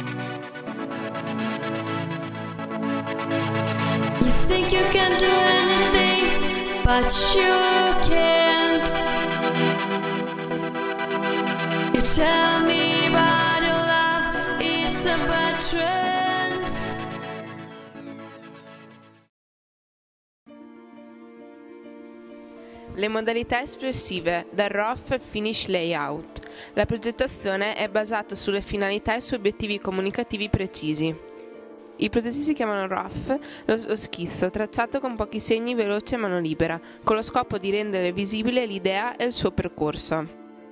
You think you can do anything, but you can't. You tell me about your love, it's a bad trend. Le modalità espressive, dal rough al finish layout. La progettazione è basata sulle finalità e su obiettivi comunicativi precisi. I processi si chiamano rough, lo schizzo, tracciato con pochi segni, veloce e mano libera, con lo scopo di rendere visibile l'idea e il suo percorso.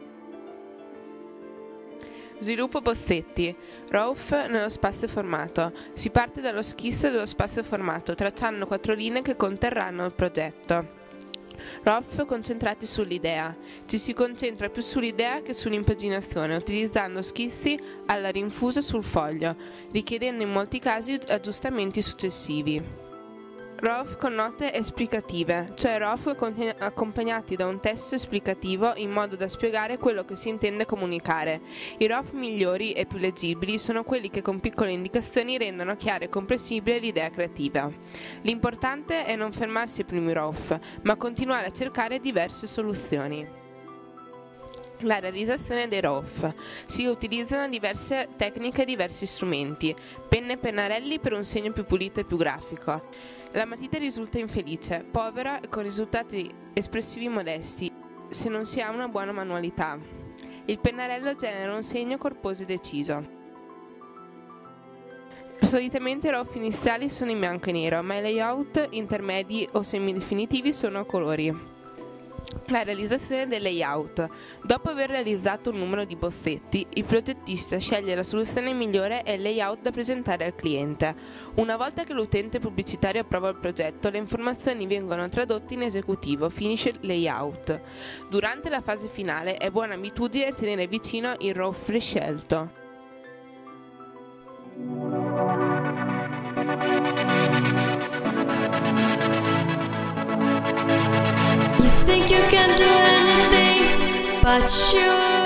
Sviluppo bozzetti. Rough nello spazio formato. Si parte dallo schizzo dello spazio formato, tracciando 4 linee che conterranno il progetto. Rough concentrati sull'idea. Ci si concentra più sull'idea che sull'impaginazione, utilizzando schizzi alla rinfusa sul foglio, richiedendo in molti casi aggiustamenti successivi. Rough con note esplicative, cioè rough accompagnati da un testo esplicativo in modo da spiegare quello che si intende comunicare. I rough migliori e più leggibili sono quelli che con piccole indicazioni rendono chiara e comprensibile l'idea creativa. L'importante è non fermarsi ai primi rough, ma continuare a cercare diverse soluzioni. La realizzazione dei rough. Si utilizzano diverse tecniche e diversi strumenti. Penne e pennarelli per un segno più pulito e più grafico. La matita risulta infelice, povera e con risultati espressivi modesti, se non si ha una buona manualità. Il pennarello genera un segno corposo e deciso. Solitamente i rough iniziali sono in bianco e nero, ma i layout intermedi o semidefinitivi sono a colori. La realizzazione del layout. Dopo aver realizzato un numero di bozzetti, il progettista sceglie la soluzione migliore e il layout da presentare al cliente. Una volta che l'utente pubblicitario approva il progetto, le informazioni vengono tradotte in esecutivo, finish layout. Durante la fase finale è buona abitudine tenere vicino il rough prescelto. You think you can do anything, but you